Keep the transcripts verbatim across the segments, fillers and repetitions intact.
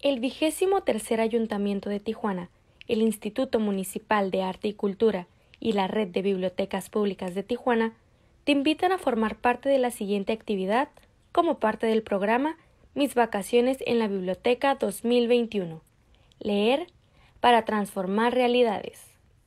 El vigésimo tercer Ayuntamiento de Tijuana, el Instituto Municipal de Arte y Cultura y la Red de Bibliotecas Públicas de Tijuana te invitan a formar parte de la siguiente actividad como parte del programa Mis Vacaciones en la Biblioteca dos mil veintiuno. Leer para transformar realidades.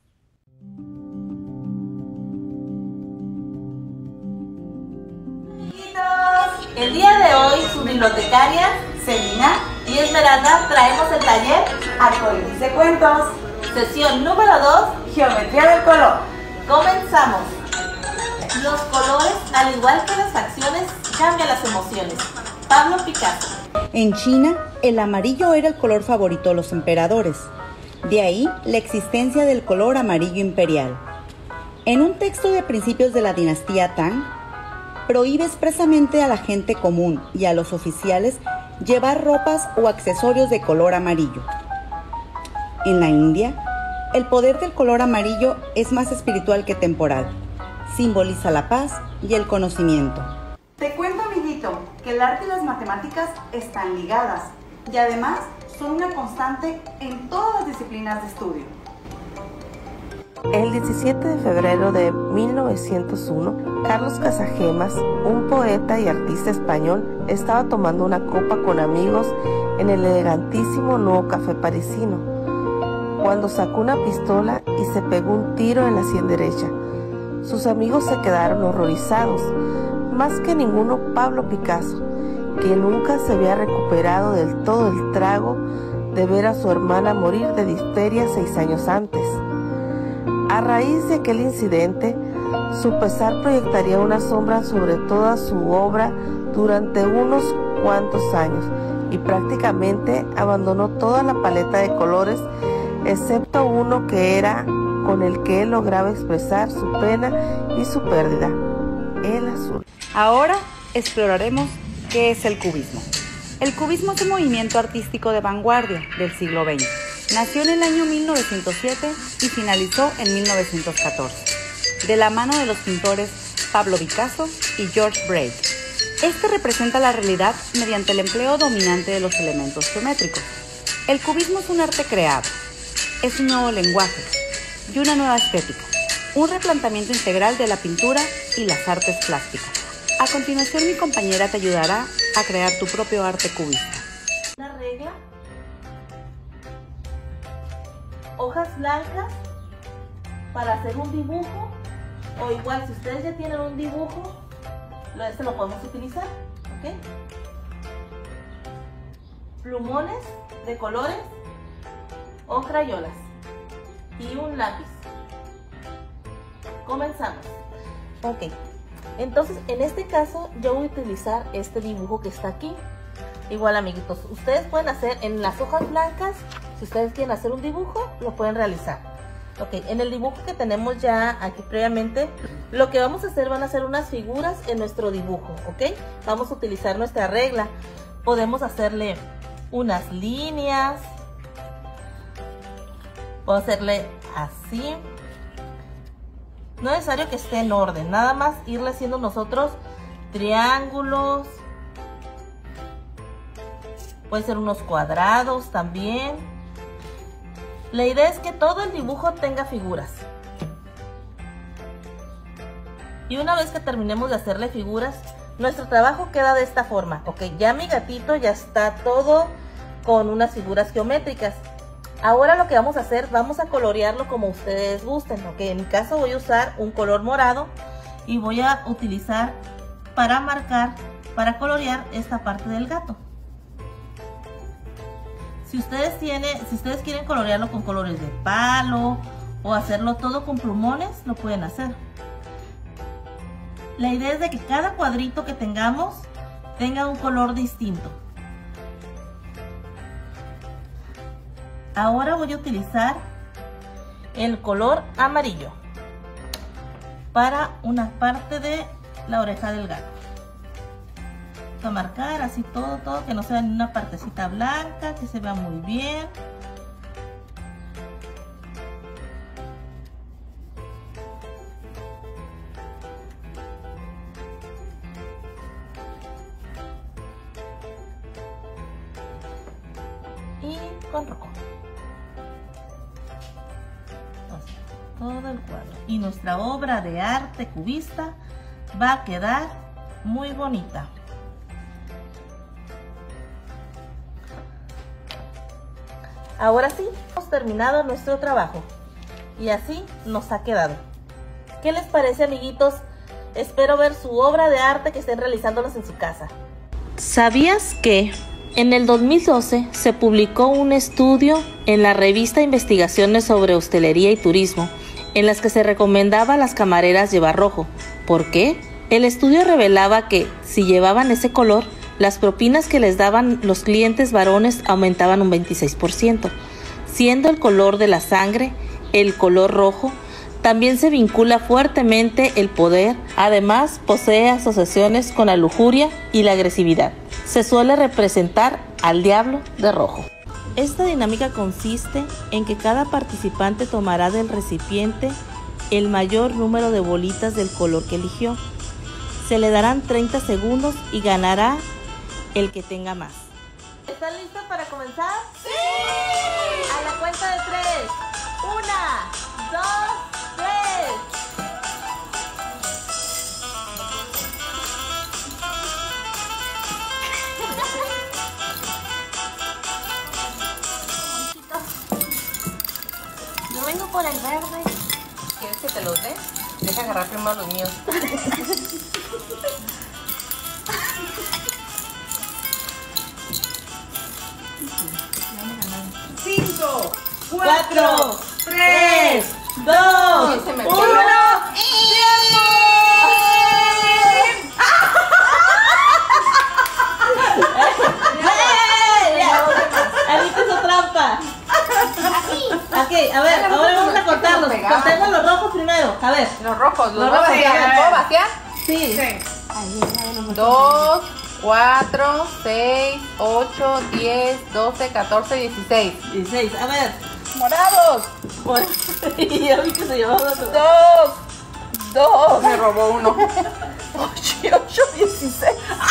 El día de hoy, sus bibliotecarias, Celina y Esmeralda, traemos el taller Arcoíris de Cuentos. Sesión número dos, Geometría del color. Comenzamos. Los colores, al igual que las acciones, cambian las emociones. Pablo Picasso. En China, el amarillo era el color favorito de los emperadores. De ahí la existencia del color amarillo imperial. En un texto de principios de la dinastía Tang, prohíbe expresamente a la gente común y a los oficiales llevar ropas o accesorios de color amarillo. En la India, el poder del color amarillo es más espiritual que temporal. Simboliza la paz y el conocimiento. Te cuento, amiguito, que el arte y las matemáticas están ligadas y además son una constante en todas las disciplinas de estudio. El diecisiete de febrero de mil novecientos uno, Carlos Casagemas, un poeta y artista español, estaba tomando una copa con amigos en el elegantísimo Nuevo Café parisino, cuando sacó una pistola y se pegó un tiro en la sien derecha. Sus amigos se quedaron horrorizados, más que ninguno Pablo Picasso, que nunca se había recuperado del todo el trago de ver a su hermana morir de difteria seis años antes. A raíz de aquel incidente, su pesar proyectaría una sombra sobre toda su obra durante unos cuantos años y prácticamente abandonó toda la paleta de colores, excepto uno que era con el que él lograba expresar su pena y su pérdida, el azul. Ahora exploraremos qué es el cubismo. El cubismo es un movimiento artístico de vanguardia del siglo veinte. Nació en el año mil novecientos siete y finalizó en mil novecientos catorce, de la mano de los pintores Pablo Picasso y George Braque. Este representa la realidad mediante el empleo dominante de los elementos geométricos. El cubismo es un arte creado, es un nuevo lenguaje y una nueva estética, un replanteamiento integral de la pintura y las artes plásticas. A continuación, mi compañera te ayudará a crear tu propio arte cubista. Una regla, hojas blancas para hacer un dibujo, o igual si ustedes ya tienen un dibujo, este lo podemos utilizar, ¿ok? Plumones de colores o crayolas y un lápiz. Comenzamos. Ok, entonces en este caso yo voy a utilizar este dibujo que está aquí. Igual, amiguitos, ustedes pueden hacer en las hojas blancas, si ustedes quieren hacer un dibujo, lo pueden realizar. Ok, en el dibujo que tenemos ya aquí previamente, lo que vamos a hacer van a ser unas figuras en nuestro dibujo, ok. Vamos a utilizar nuestra regla. Podemos hacerle unas líneas, puedo hacerle así. No es necesario que esté en orden, nada más irle haciendo nosotros triángulos. Puede ser unos cuadrados también. La idea es que todo el dibujo tenga figuras. Y una vez que terminemos de hacerle figuras, nuestro trabajo queda de esta forma. Ok, ya mi gatito ya está todo con unas figuras geométricas. Ahora lo que vamos a hacer, vamos a colorearlo como ustedes gusten. Ok, en mi caso voy a usar un color morado y voy a utilizar para marcar, para colorear esta parte del gato. Si ustedes tienen, si ustedes quieren colorearlo con colores de palo o hacerlo todo con plumones, lo pueden hacer. La idea es de que cada cuadrito que tengamos tenga un color distinto. Ahora voy a utilizar el color amarillo para una parte de la oreja del gato. A marcar así todo, todo, que no sea ni una partecita blanca, que se vea muy bien. y con rojo. Todo el cuadro. Y nuestra obra de arte cubista va a quedar muy bonita. Ahora sí, hemos terminado nuestro trabajo. Y así nos ha quedado. ¿Qué les parece, amiguitos? Espero ver su obra de arte que estén realizándolos en su casa. ¿Sabías que en el dos mil doce se publicó un estudio en la revista Investigaciones sobre Hostelería y Turismo, en las que se recomendaba a las camareras llevar rojo? ¿Por qué? El estudio revelaba que si llevaban ese color, las propinas que les daban los clientes varones aumentaban un veintiséis por ciento, siendo el color de la sangre, el color rojo, también se vincula fuertemente el poder. Además, posee asociaciones con la lujuria y la agresividad. Se suele representar al diablo de rojo. Esta dinámica consiste en que cada participante tomará del recipiente el mayor número de bolitas del color que eligió. Se le darán treinta segundos y ganará el que tenga más. ¿Están listos para comenzar? ¡Sí! A la cuenta de tres. Una, dos, tres. Yo vengo por el verde. ¿Quieres que te los dé? Deja agarrar primero los míos. Cinco, Cuatro, tres, dos, se me uno. Ahorita hizo trampa. Ok, a ver, ahora vamos a cortarlos. Cortemos los rojos primero. A ver. Los rojos, los, Los rojos. rojos, ¿Los puedo vaciar? Sí. dos, cuatro, seis, ocho, diez, doce, catorce, dieciséis. dieciséis. A ver. ¡Morados! Bueno, y ya vi que se llevaba otro. Dos, dos. Me robó uno. ocho, ocho, dieciséis.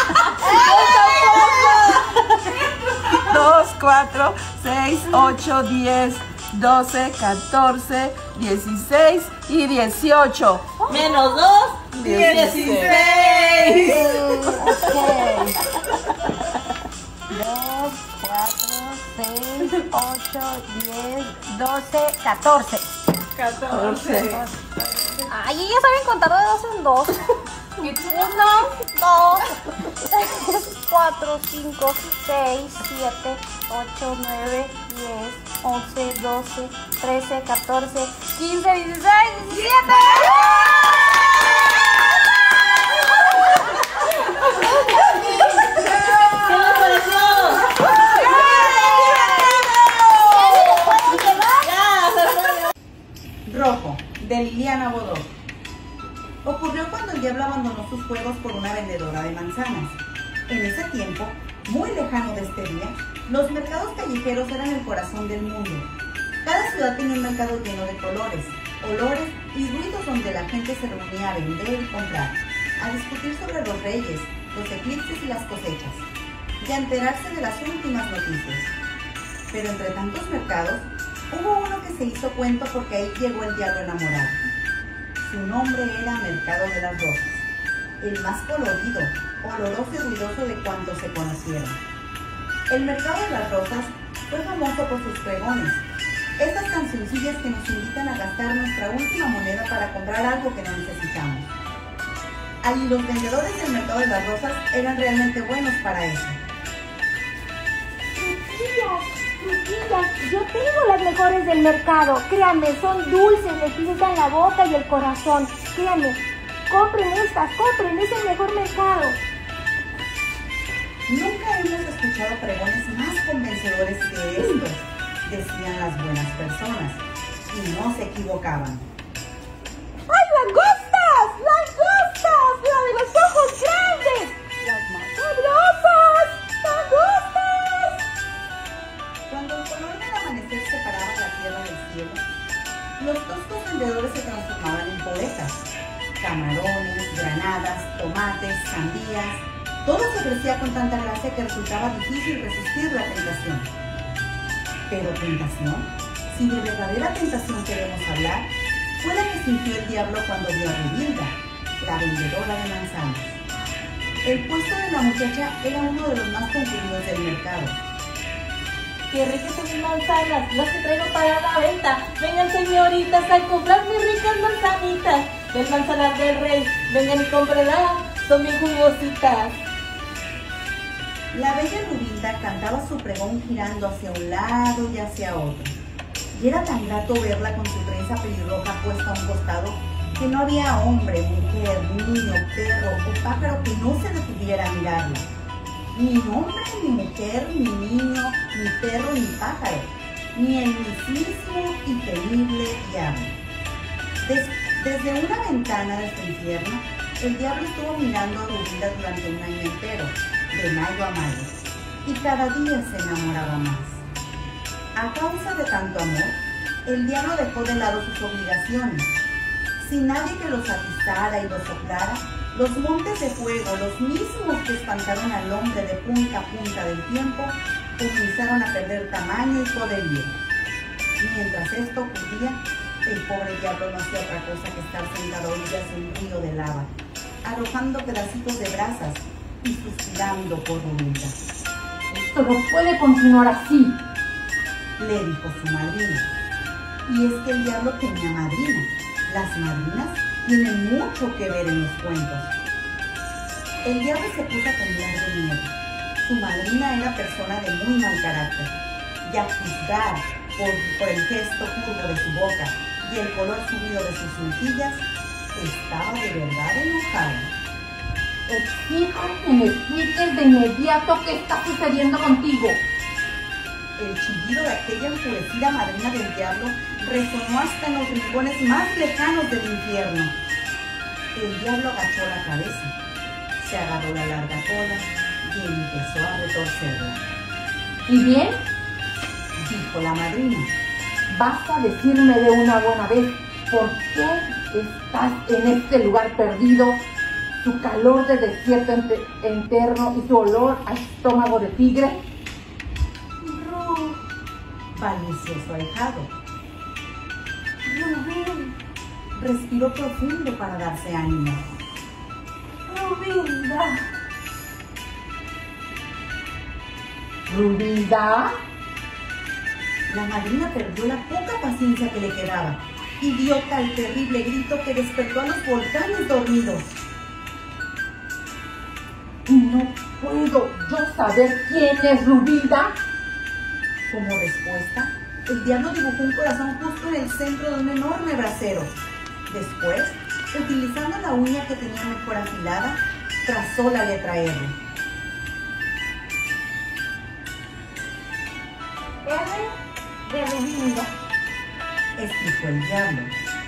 dos, cuatro, seis, ocho, diez, doce, catorce, dieciséis y dieciocho. Menos dos, dieciséis. dos, cuatro, seis, ocho, diez, doce, catorce. catorce. Ay, ellas saben contar de dos en dos. Uno, dos, tres, cuatro, cinco, seis, siete, ocho, nueve, diez, once, doce, trece, catorce, quince, dieciséis, diecisiete. ¿Qué les pareció? Rojo, de Liliana Bodó. Ocurrió cuando el diablo abandonó sus juegos por una vendedora de manzanas. En ese tiempo, muy lejano de este día, los mercados callejeros eran el corazón del mundo. Cada ciudad tenía un mercado lleno de colores, olores y ruidos donde la gente se reunía a vender y comprar, a discutir sobre los reyes, los eclipses y las cosechas, y a enterarse de las últimas noticias. Pero entre tantos mercados, hubo uno que se hizo cuento porque ahí llegó el diablo enamorado. Su nombre era Mercado de las Rosas, el más colorido, oloroso y ruidoso de cuantos se conocieron. El Mercado de las Rosas fue famoso por sus pregones, esas cancioncillas que nos invitan a gastar nuestra última moneda para comprar algo que no necesitamos. Allí los vendedores del Mercado de las Rosas eran realmente buenos para eso. Frutillas, frutillas, yo tengo las mejores del mercado. Créanme, son dulces, les pintan la boca y el corazón. Créanme, compren estas, compren, es el mejor mercado. Nunca hemos escuchado pregones más convencedores que estos, decían las buenas personas, y no se equivocaban. ¡Ay, langostas! ¡Langostas! ¡La de los ojos grandes! ¡Las más sabrosas! ¡Langostas! Cuando el color del amanecer separaba la tierra del cielo, los toscos vendedores se transformaban en poetas. Camarones, granadas, tomates, sandías, todo se ofrecía con tanta gracia que resultaba difícil resistir la tentación. Pero tentación, si de verdadera tentación queremos hablar, fue la que sintió el diablo cuando vio a Rubilda, la vendedora de manzanas. El puesto de la muchacha era uno de los más concurridos del mercado. ¡Qué ricas son mis manzanas! Las que traigo para la venta. Vengan, señoritas, a comprar mis ricas manzanitas del manzanar del rey. Vengan y cómprenlas, son bien jugositas. La bella Rubilda cantaba su pregón girando hacia un lado y hacia otro. Y era tan grato verla con su trenza pelirroja puesta a un costado que no había hombre, mujer, niño, perro o pájaro que no se detuviera a mirarla. Ni hombre, ni mujer, ni niño, ni perro, ni pájaro, ni el mismísimo y temible diablo. Des, desde una ventana de su infierno, el diablo estuvo mirando a Rubilda durante un año entero, de mayo a mayo, y cada día se enamoraba más. A causa de tanto amor, el diablo dejó de lado sus obligaciones. Sin nadie que los atizara y los soplara, los montes de fuego, los mismos que espantaron al hombre de punta a punta del tiempo, comenzaron a perder tamaño y poderío. Mientras esto ocurría, el pobre diablo no hacía otra cosa que estar sentado a orillas de un río de lava, arrojando pedacitos de brasas y suspirando por Rubilda. Esto no puede continuar así, le dijo su madrina. Y es que el diablo tenía madrina. Las madrinas tienen mucho que ver en los cuentos. El diablo se puso a temblar de miedo. Su madrina era persona de muy mal carácter, y a juzgar por, por el gesto curvo de su boca y el color subido de sus mejillas, estaba de verdad enojada. Exijo que me expliques de inmediato qué está sucediendo contigo. El chillido de aquella enfurecida madrina del diablo resonó hasta en los rincones más lejanos del infierno. El diablo agachó la cabeza, se agarró la larga cola y empezó a retorcerla. ¿Y bien? Dijo la madrina. Vas a decirme de una buena vez por qué estás en este lugar perdido, tu calor de desierto interno y tu olor a estómago de tigre. Balbuceó su ahijado. Rubín, respiró profundo para darse ánimo. Rubilda. ¿Rubilda? La madrina perdió la poca paciencia que le quedaba y dio tal terrible grito que despertó a los volcanes dormidos. ¿No puedo yo saber quién es Rubilda? Como respuesta, el diablo dibujó un corazón justo en el centro de un enorme brasero. Después, utilizando la uña que tenía mejor afilada, trazó la letra R. R de Rubilda, explicó el diablo.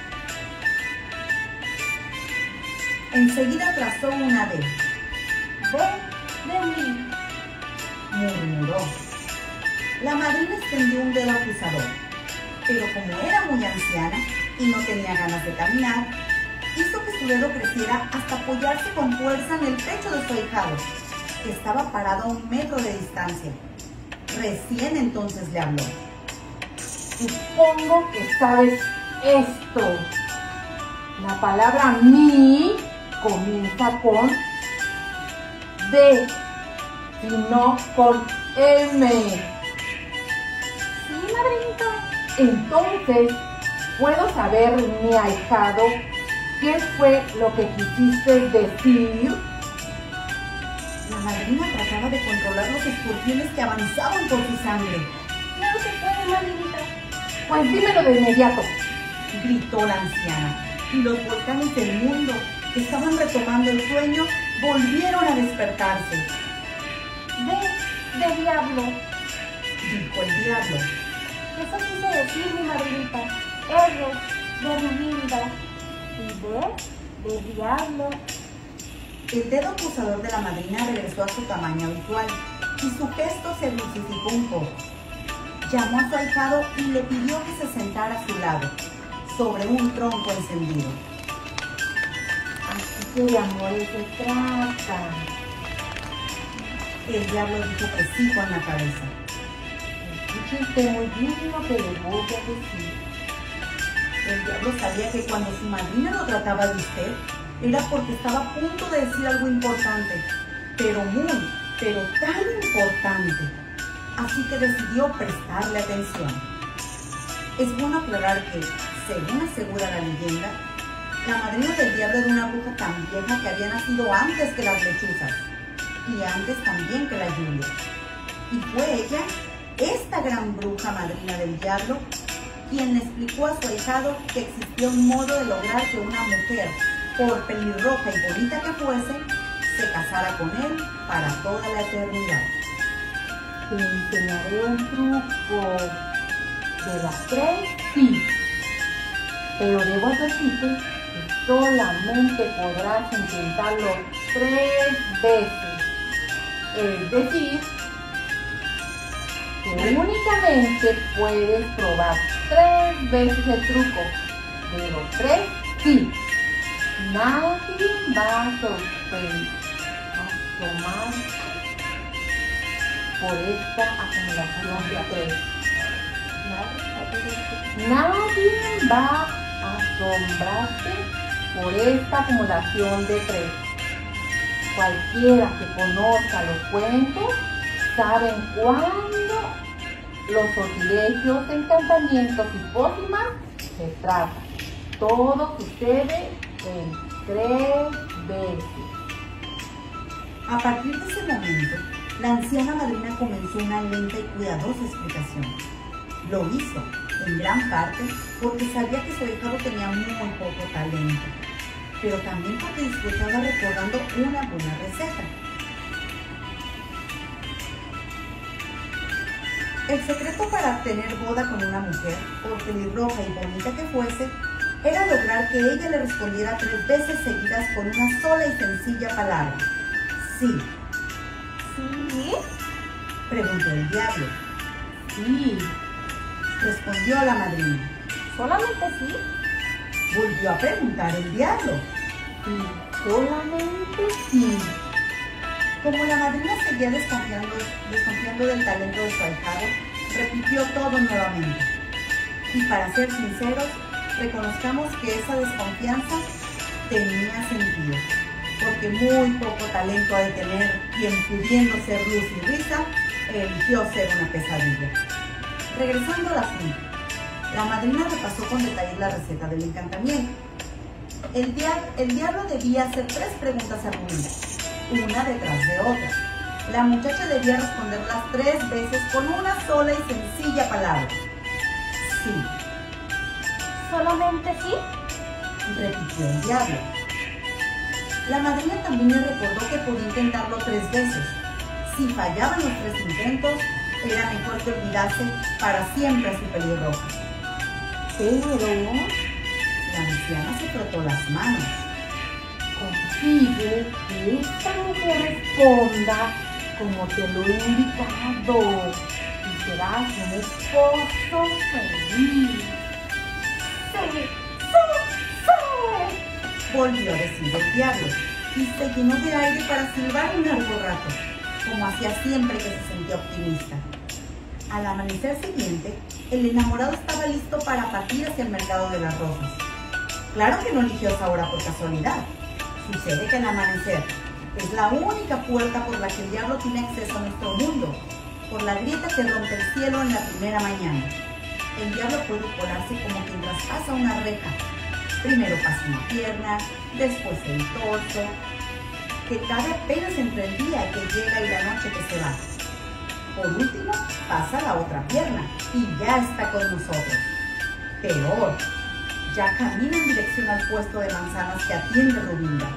Enseguida trazó una D. D de mí, murmuró. La madrina extendió un dedo acusador, pero como era muy anciana y no tenía ganas de caminar, hizo que su dedo creciera hasta apoyarse con fuerza en el pecho de su ahijado, que estaba parado a un metro de distancia. Recién entonces le habló. Supongo que sabes esto. La palabra mi comienza con D, y no con M. Entonces, ¿puedo saber, mi ahijado, qué fue lo que quisiste decir? La madrina trataba de controlar los escorpiones que avanzaban por su sangre. No se puede, madrinita. Pues dímelo de inmediato, gritó la anciana, y los volcanes del mundo, que estaban retomando el sueño, volvieron a despertarse. D de diablo, dijo el diablo. Eso quise decir, mi madrinita. R de Rubilda y D de diablo. El dedo acusador de la madrina regresó a su tamaño habitual y su gesto se dulcificó un poco. Llamó a su ahijado y le pidió que se sentara a su lado, sobre un tronco encendido. Así que de amores se trata. El diablo dijo que sí con la cabeza. escuche usted muy bien lo que le voy a decir. El diablo sabía que cuando su madrina lo trataba de usted, era porque estaba a punto de decir algo importante, pero muy, pero tan importante. Así que decidió prestarle atención. Es bueno aclarar que, según asegura la leyenda, la madrina del diablo era una bruja tan vieja que había nacido antes que las lechuzas y antes también que la lluvia. Y fue ella, esta gran bruja madrina del diablo, quien le explicó a su ahijado que existía un modo de lograr que una mujer, por pelirroja y bonita que fuese, se casara con él para toda la eternidad. Te enseñaré un truco de las tres, sí, pero debo advertirte que solamente podrás intentarlo tres veces, es decir, que únicamente puedes probar tres veces el truco, de los tres, sí. Nadie va a sorprender, a tomar por esta acumulación de tres. Nadie va a asombrarse por esta acumulación de tres. Cualquiera que conozca los cuentos saben cuándo los sortilegios, encantamientos y pócimas se tratan. Todo sucede en tres veces. A partir de ese momento, la anciana madrina comenzó una lenta y cuidadosa explicación. Lo hizo, en gran parte, porque sabía que su ahijado tenía muy poco talento, pero también porque disfrutaba recordando una buena receta. El secreto para tener boda con una mujer, por pelirroja y bonita que fuese, era lograr que ella le respondiera tres veces seguidas con una sola y sencilla palabra. Sí. ¿Sí? Preguntó el diablo. Sí, Respondió la madrina. ¿Solamente sí? Volvió a preguntar el diablo. sí, solamente sí. Como la madrina seguía desconfiando, desconfiando del talento de su ahijado, repitió todo nuevamente. Y para ser sinceros, reconozcamos que esa desconfianza tenía sentido, porque muy poco talento ha de tener quien, pudiendo ser luz y risa, eligió ser una pesadilla. Regresando al asunto, la madrina repasó con detalle la receta del encantamiento. El, dia el diablo debía hacer tres preguntas a Rubina, una detrás de otra. La muchacha debía responderlas tres veces con una sola y sencilla palabra. Sí. ¿Solamente sí? Repitió el diablo. La madrina también le recordó que podía intentarlo tres veces. Si fallaban los tres intentos, era mejor que olvidase para siempre a su pelirroja. Pero la anciana se frotó las manos. Consigue que esta mujer responda como te lo he indicado y serás un esposo feliz. Sí, sí, sí. Volvió a decir el diablo y se llenó de aire para silbar un largo rato, como hacía siempre que se sentía optimista. Al amanecer siguiente, el enamorado estaba listo para partir hacia el mercado de las rosas. Claro que no eligió esa hora por casualidad. Sucede que el amanecer es la única puerta por la que el diablo tiene acceso a nuestro mundo, por la grieta que rompe el cielo en la primera mañana. El diablo puede colarse como quien traspasa una reja. Primero pasa una pierna, después el torso, que cabe apenas entre el día que llega y la noche que se va. Por último, pasa la otra pierna y ya está con nosotros. Peor, ya camina en dirección al puesto de manzanas que atiende Rubinda.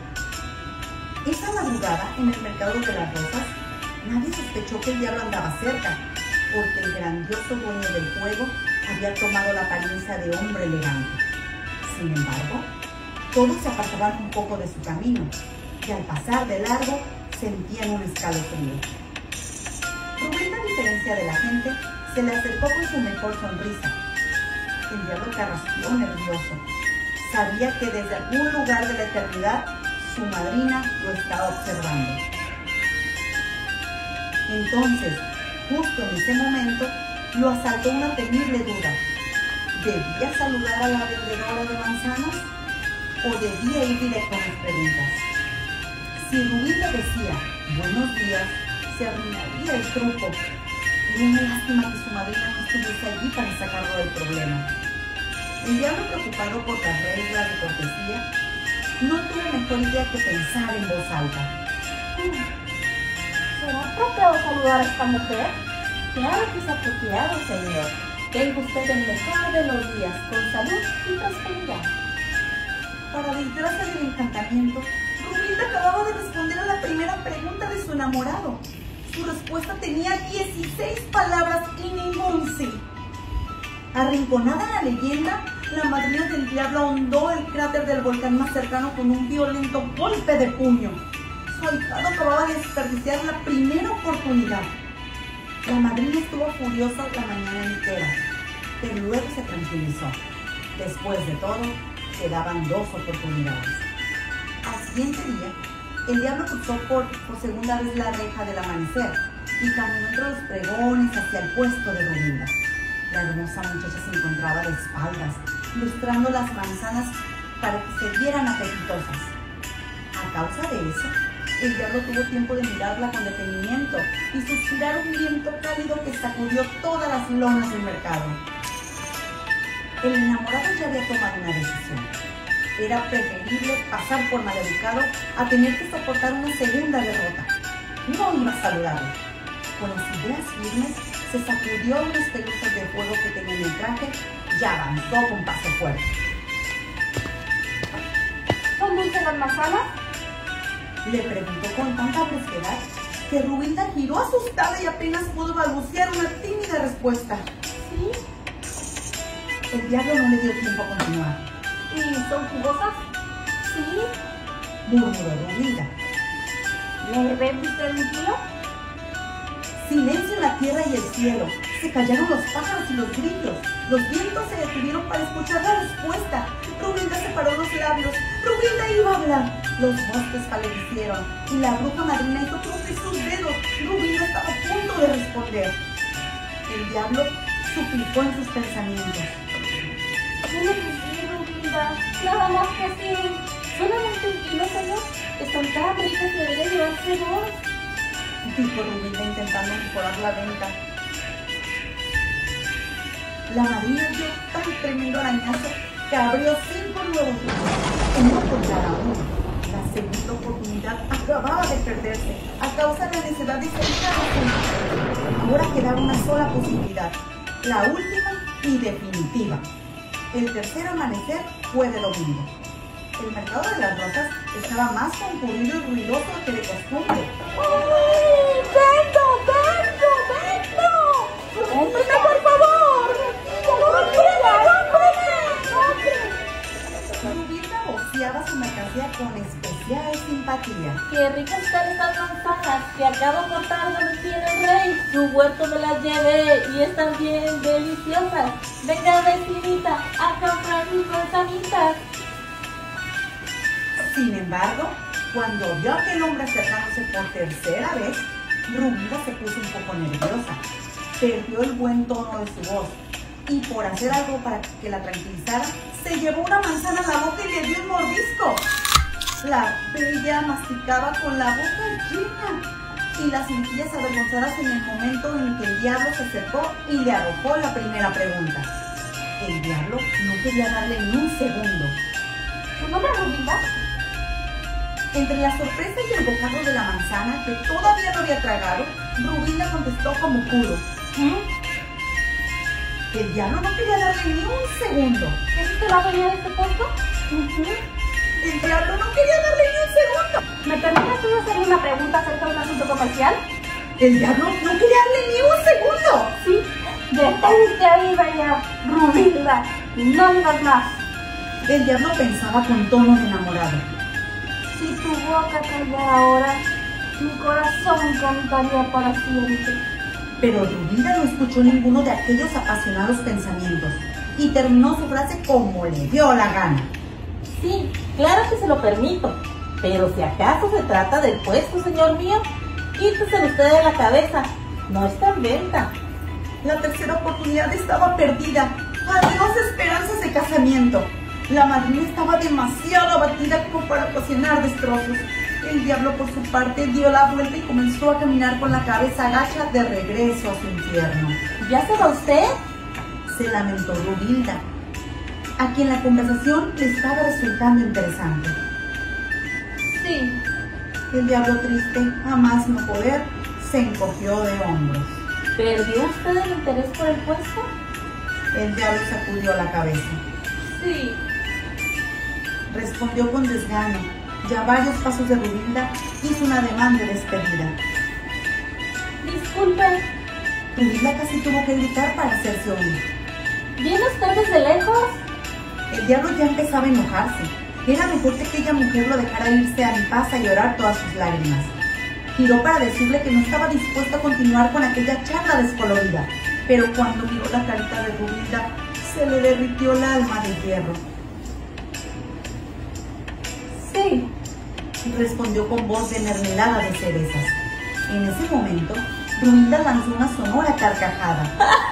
Esa madrugada, en el mercado de las rosas, nadie sospechó que el diablo andaba cerca, porque el grandioso dueño del fuego había tomado la apariencia de hombre elegante. Sin embargo, todos se apartaban un poco de su camino, y al pasar de largo sentían un escalofrío. Rubinda, a diferencia de la gente, se le acercó con su mejor sonrisa. El diablo carraspeó nervioso. Sabía que desde algún lugar de la eternidad su madrina lo estaba observando. Entonces, justo en ese momento, lo asaltó una temible duda. ¿Debía saludar a la vendedora de manzanas o debía ir directo a las preguntas? Si Rubí le decía buenos días, se arruinaría el truco. Era una lástima que su madrina no estuviese allí para sacarlo del problema. El diablo, preocupado por las reglas de cortesía, no tuvo mejor idea que pensar en voz alta. ¿Será apropiado saludar a esta mujer? Claro que es apropiado, señor. Tenga usted el mejor de los días, con salud y prosperidad. Para desgracia del encantamiento, Rubilda acababa de responder a la primera pregunta de su enamorado. Su respuesta tenía dieciséis palabras y ningún sí. Arrinconada en la leyenda, la madrina del diablo ahondó el cráter del volcán más cercano con un violento golpe de puño. Su ahijado acababa de desperdiciar la primera oportunidad. La madrina estuvo furiosa la mañana entera, pero luego se tranquilizó. Después de todo, quedaban dos oportunidades. Al siguiente día, el diablo cruzó por, por segunda vez la reja del amanecer y caminó entre los pregones hacia el puesto de Rubinda. La hermosa muchacha se encontraba de espaldas, lustrando las manzanas para que se vieran apetitosas. A causa de eso, el diablo tuvo tiempo de mirarla con detenimiento y suspirar un viento cálido que sacudió todas las lonas del mercado. El enamorado ya había tomado una decisión. Era preferible pasar por maleducado a tener que soportar una segunda derrota. No iba a saludarlo. Con las ideas firmes, se sacudió unos peluches de fuego que tenía en el traje y avanzó con paso fuerte. ¿Son dulces las manzanas? Le preguntó con tanta brusquedad que Rubilda giró asustada y apenas pudo balbucear una tímida respuesta. Sí. El diablo no le dio tiempo a continuar. ¿Y son jugosas? Sí. Murmuró Rubilda. ¿Me ven usted mi tío? Silencio en la tierra y el cielo. Se callaron los pájaros y los grillos. Los vientos se detuvieron para escuchar la respuesta. Rubilda separó los labios. Rubilda iba a hablar. Los bosques palidecieron y la bruja madrina hizo crujir sus dedos. Rubilda estaba a punto de responder. El diablo suplicó en sus pensamientos. Tiene que sí, Rubilda. Nada más que sí. Solamente un kilo, señor. Están tan ricas que debería llevarse dos. Dijo Rubilda intentando mejorar la venta. La madrina dio tan tremendo arañazo que abrió cinco nuevos libros, uno por cada uno. La segunda oportunidad acababa de perderse a causa de la necesidad de seguir a Ahora quedaba una sola posibilidad, la última y definitiva. El tercer amanecer fue de domingo. El mercado de las rosas estaba más concurrido y ruidoso que de costumbre. ¡Ay! ¡Vendo, vendo, vendo! ¡Cómprame, por favor! Rubilda voceaba su mercancía con especial simpatía. Qué ricas están estas manzanas que acabo de cortar donde tiene el rey. Su huerto me las llevé y están bien deliciosas. Venga, vecinita, a comprar mis manzanitas. Sin embargo, cuando vio a aquel hombre acercándose por tercera vez, Rubilda se puso un poco nerviosa. Perdió el buen tono de su voz y por hacer algo para que la tranquilizara, se llevó una manzana a la boca y le dio un mordisco. La bella masticaba con la boca llena y las mejillas avergonzadas en el momento en que el diablo se acercó y le arrojó la primera pregunta. El diablo no quería darle ni un segundo. ¿Tu nombre es Rubilda? Entre la sorpresa y el bocado de la manzana, que todavía no había tragado, Rubilda contestó como pudo. ¿Mm? El diablo no quería darle ni un segundo. ¿Es usted la dueña de este puesto? Uh-huh. El diablo no quería darle ni un segundo. ¿Me permite usted hacerle una pregunta acerca de un asunto comercial? El diablo no quería darle ni un segundo. Sí. Detente ahí, bella Rubilda. No digas más. El diablo pensaba con tono de enamorado. Si tu boca callara ahora, mi corazón cantaría para siempre. Pero Rubilda no escuchó ninguno de aquellos apasionados pensamientos y terminó su frase como le dio la gana. Sí, claro que se lo permito, pero si acaso se trata del puesto, señor mío, quíteselo usted de la cabeza, no está en venta. La tercera oportunidad estaba perdida. Adiós esperanzas de casamiento. La madrina estaba demasiado abatida como para ocasionar destrozos. El diablo, por su parte, dio la vuelta y comenzó a caminar con la cabeza agacha de regreso a su infierno. ¿Ya se va usted? Se lamentó Rubilda, a quien la conversación le estaba resultando interesante. Sí. El diablo, triste, a más no poder, se encogió de hombros. ¿Perdió usted el interés por el puesto? El diablo sacudió la cabeza. Sí. Respondió con desgano. Ya varios pasos de Rubilda hizo un ademán de despedida. Disculpe. Rubilda casi tuvo que gritar para hacerse oír. ¿Viene usted desde lejos? El diablo ya empezaba a enojarse. Era mejor que aquella mujer lo dejara irse a mi paz a llorar todas sus lágrimas. Giró para decirle que no estaba dispuesto a continuar con aquella charla descolorida, pero cuando miró la carita de Rubilda, se le derritió el alma de hierro. Sí, respondió con voz de mermelada de cerezas. En ese momento, Rubilda lanzó una sonora carcajada.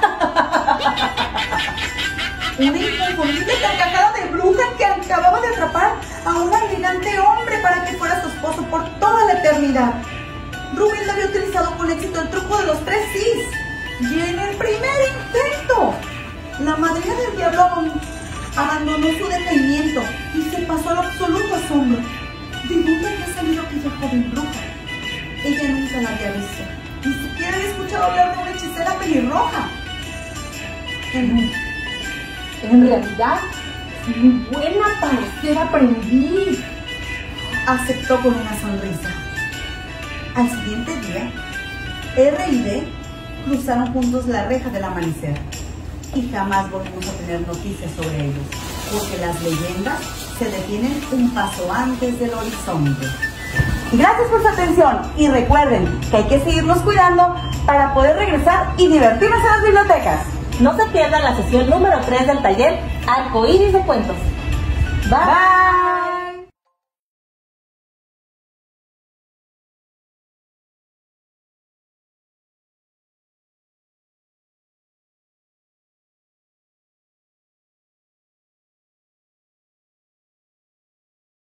Una inconfundible carcajada de bruja que acababa de atrapar a un elegante hombre para que fuera su esposo por toda la eternidad. Rubilda había utilizado con éxito el truco de los tres sís. Y en el primer intento, la madrina del diablo abandonó su decaimiento y se pasó al absoluto asombro. ¿De dónde había salido aquella joven bruja? Ella nunca la había visto, ni siquiera había escuchado hablar de una hechicera pelirroja. En, en realidad, es muy buena para ser aprendiz, aceptó con una sonrisa. Al siguiente día, R y D cruzaron juntos la reja del amanecer y jamás volvimos a tener noticias sobre ellos, porque las leyendas se detienen un paso antes del horizonte. Gracias por su atención y recuerden que hay que seguirnos cuidando para poder regresar y divertirnos en las bibliotecas. No se pierdan la sesión número tres del taller Arcoíris de Cuentos. Bye. Bye.